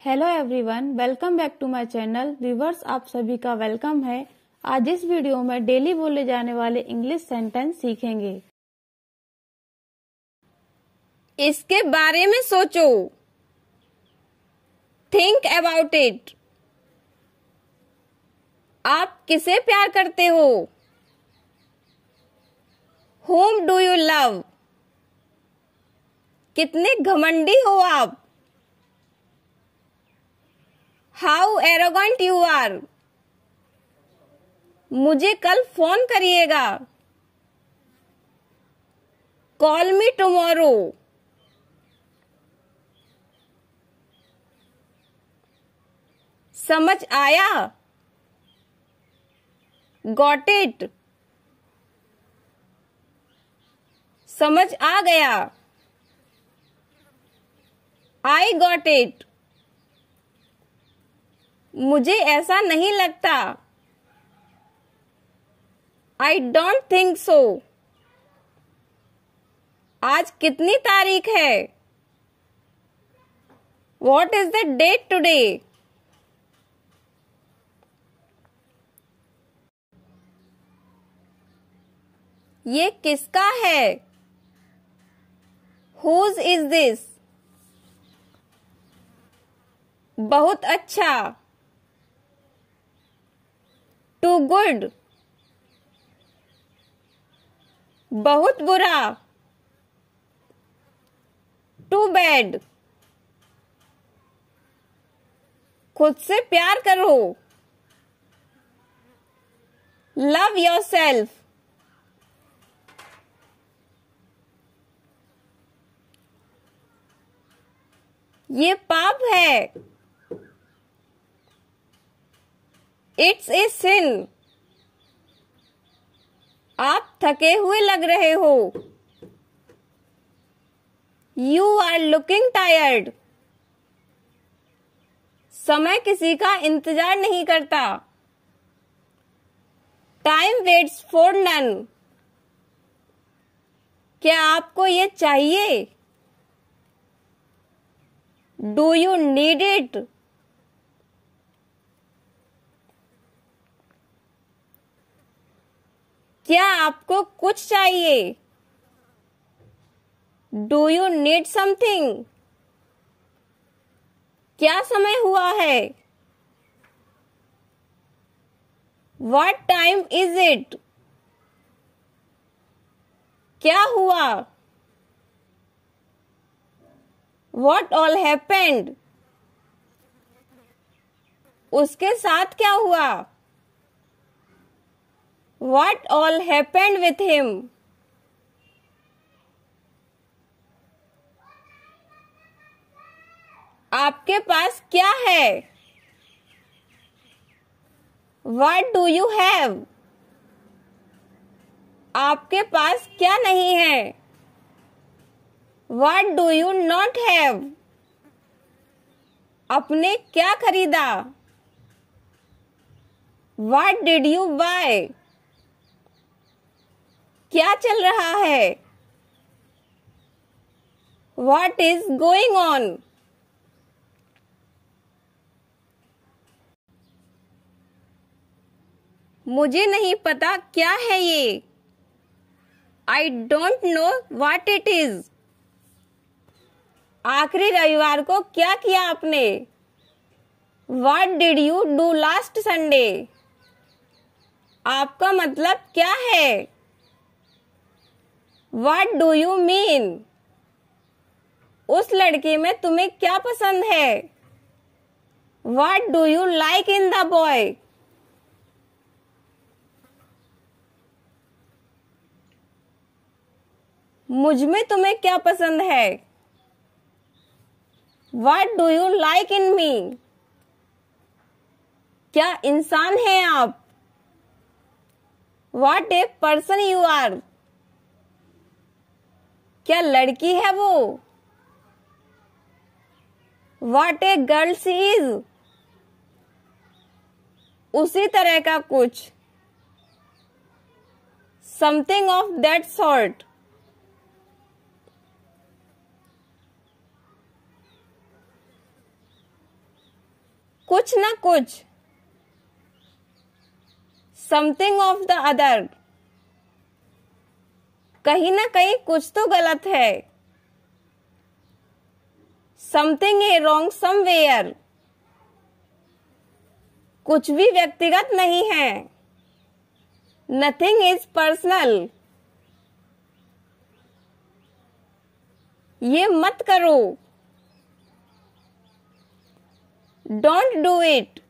Hello everyone, welcome back to my channel. Viewers, आप सभी का वेलकम है। आज इस वीडियो में डेली बोले जाने वाले इंग्लिश सेंटेंस सीखेंगे। इसके बारे में सोचो। Think about it. आप किसे प्यार करते हो? Whom do you love? कितने घमंडी हो आप? How arrogant you are. मुझे कल फोन करिएगा। Call me tomorrow. समझ आया? Got it. समझ आ गया। I got it. मुझे ऐसा नहीं लगता। I don't think so. आज कितनी तारीख है? What is the date today? ये किसका है? Whose is this? बहुत अच्छा। Too good. बहुत बुरा। Too bad. खुद से प्यार करो। Love yourself. ये पाप है। It's a sin. आप थके हुए लग रहे हो। You are looking tired. समय किसी का इंतजार नहीं करता। Time waits for none. क्या आपको ये चाहिए? Do you need it? क्या आपको कुछ चाहिए? Do you need something? क्या समय हुआ है? What time is it? क्या हुआ? What all happened? उसके साथ क्या हुआ? What all happened with him? आपके पास क्या है? What do you have? आपके पास क्या नहीं है? What do you not have? आपने क्या खरीदा? What did you buy? क्या चल रहा है? What is going on? मुझे नहीं पता क्या है ये। I don't know what it is. आखिरी रविवार को क्या किया आपने? What did you do last Sunday? आपका मतलब क्या है? What do you mean? उस लड़के में तुम्हें क्या पसंद है? What do you like in the boy? मुझ में तुम्हें क्या पसंद है? What do you like in me? क्या इंसान हैं आप? What a person you are. क्या लड़की है वो? What a girl she is. उसी तरह का कुछ। Something of that sort. कुछ ना कुछ, समथिंग ऑफ द अदर, कहीं ना कहीं कुछ तो गलत है, समथिंग ए रॉन्ग समवेयर, कुछ भी व्यक्तिगत नहीं है, नथिंग इज पर्सनल, ये मत करो, डोंट डू इट,